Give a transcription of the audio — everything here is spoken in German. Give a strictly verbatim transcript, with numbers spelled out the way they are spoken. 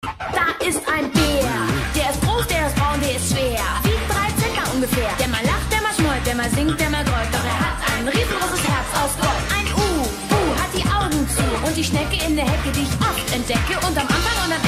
Da ist ein Bär. Der ist groß, der ist braun, der ist schwer. Wiegt drei Zentner ungefähr. Der mal lacht, der mal schmollt, der mal singt, der mal grollt. Doch er hat ein riesengroßes Herz aus Gold. Ein U, U hat die Augen zu. Und die Schnecke in der Hecke, die ich oft entdecke. Und am Anfang und am